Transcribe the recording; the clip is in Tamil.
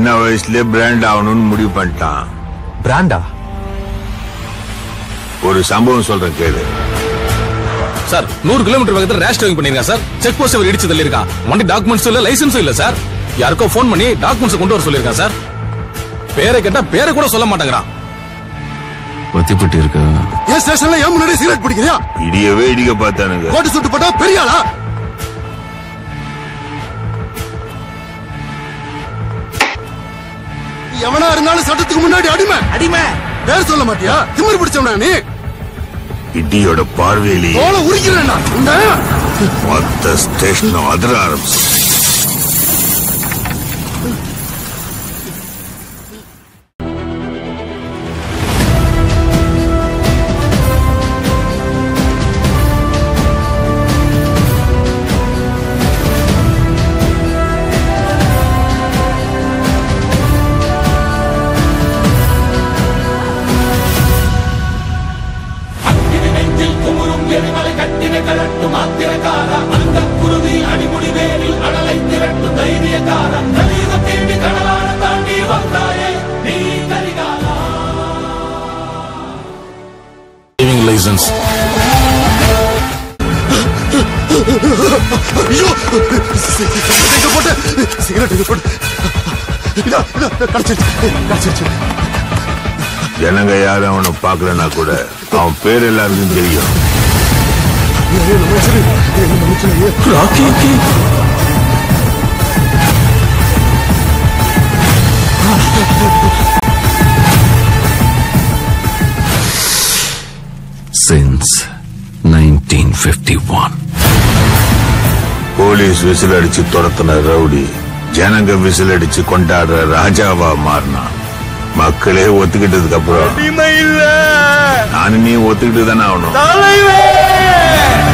சின்ன வயசுல பிராண்ட் ஆகணும்னு முடிவு பண்ணிட்டான். பிராண்டா? ஒரு சம்பவம் சொல்றேன் கேளு. சார் 100 கிலோமீட்டர் வேகத்துல ரேஷ் டிரைவிங் பண்ணிருக்கான் சார். செக் போஸ்ட் அவர் இடிச்சு தள்ளிருக்கான். வண்டி டாக்குமெண்ட்ஸ் இல்ல, லைசென்ஸும் இல்ல சார். யாருக்கோ போன் பண்ணி டாக்குமெண்ட்ஸ் கொண்டு வர சொல்லிருக்கான் சார். பேரை கேட்டா பேரை கூட சொல்ல மாட்டேங்கிறான். ஒத்திப்பட்டு இருக்க ஏன் ஸ்டேஷன்ல ஏன் முன்னாடி சிகரெட் பிடிக்கிறியா? இடியவே இடிக்க பார்த்தானுங்க. கோட்டு சுட்டு போட்டா பெரிய ஆளா? எவனா இருந்தாலும் சட்டத்துக்கு முன்னாடி அடிமை. அடிமை பேர் சொல்ல மாட்டியா? திமிரு பிடிச்சவனா நீ? இடியோட பார்வையிலேயே தோலை உரிக்கிறேன்டா. மொத்த ஸ்டேஷனும் அதிர ஆரம்பிச்சு. லைசன்ஸ் ஜனங்க யாரும் அவனை பாக்கலன்னா கூட அவன் பேர் எல்லாருக்கும் தெரியும். Since 1951 போலீஸ் விசில் அடிச்சு துரத்துன ரவுடி ஜனங்க விசில் அடிச்சு கொண்டாடுற ராஜாவா மாறினா. மக்களே ஒத்துக்கிட்டதுக்கு அப்புறம் நானும் நீ ஒத்துக்கிட்டு தானே ஆகணும்.